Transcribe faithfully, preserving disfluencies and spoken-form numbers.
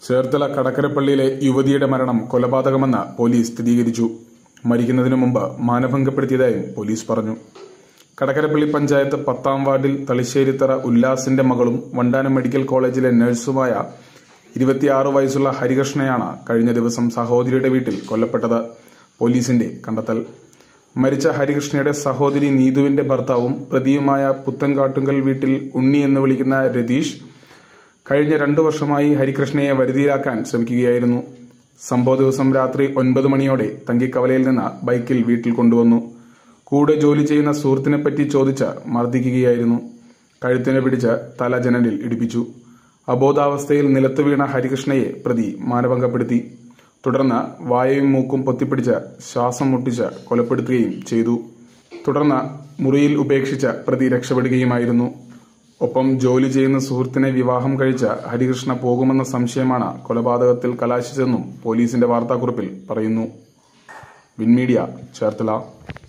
ചേർത്തല കടക്കരപ്പള്ളിയിലെ യുവതിയുടെ മരണം കൊലപാതകമെന്ന് പോലീസ് സ്ഥിരീകരിച്ചു. മരിക്കുന്നതിനു മുമ്പ് മാനഭംഗപ്പെടുത്തിയതായും പോലീസ് പറഞ്ഞു. കടക്കരപ്പള്ളി പഞ്ചായത്ത് പത്താം വാർഡിൽ തളിശ്ശേരിത്തറ ഉല്ലാസിന്റെ മകളും വണ്ടാനം മെഡിക്കൽ കോളേജിലെ നഴ്സുമായ ഇരുപത്തിയാറ് വയസ്സുള്ള ഹരികൃഷ്ണയാണ് കഴിഞ്ഞ ദിവസം സഹോദരിയുടെ വീട്ടിൽ കൊല്ലപ്പെട്ടത്. പോലീസിന്റെ കണ്ടെത്തൽ. മരിച്ച ഹരികൃഷ്ണയുടെ സഹോദരി നീതുവിന്റെ ഭർത്താവും പ്രതിയുമായ പുത്തൻകാട്ടുങ്കൽ വീട്ടിൽ ഉണ്ണി എന്ന് വിളിക്കുന്ന രതീഷ് കഴിഞ്ഞ രണ്ടു വർഷമായി ഹരികൃഷ്ണയെ വരുതിയിലാക്കാൻ ശ്രമിക്കുകയായിരുന്നു. സംഭവ ദിവസം രാത്രി ഒൻപത് മണിയോടെ തങ്കിക്കവലയിൽ നിന്ന് ബൈക്കിൽ വീട്ടിൽ കൊണ്ടുവന്നു. കൂടെ ജോലി ചെയ്യുന്ന സുഹൃത്തിനെപ്പറ്റി ചോദിച്ച് മർദ്ദിക്കുകയായിരുന്നു. കഴുത്തിനെ പിടിച്ച് തല ജനലിൽ ഇടിപ്പിച്ചു. അബോധാവസ്ഥയിൽ നിലത്തു വീണ ഹരികൃഷ്ണയെ പ്രതി മാനഭംഗപ്പെടുത്തി. തുടർന്ന് വായയും മൂക്കും പൊത്തിപ്പിടിച്ച് ശ്വാസം മുട്ടിച്ച് കൊലപ്പെടുത്തുകയും ചെയ്തു. തുടർന്ന് മുറിയിൽ ഉപേക്ഷിച്ച് പ്രതി രക്ഷപ്പെടുകയുമായിരുന്നു. ഒപ്പം ജോലി ചെയ്യുന്ന സുഹൃത്തിനെ വിവാഹം കഴിച്ച ഹരികൃഷ്ണ പോകുമെന്ന സംശയമാണ് കൊലപാതകത്തിൽ കലാശിച്ചതെന്നും പോലീസിന്റെ വാർത്താക്കുറിപ്പിൽ പറയുന്നു. വിൻമീഡിയ, ചേർത്തല.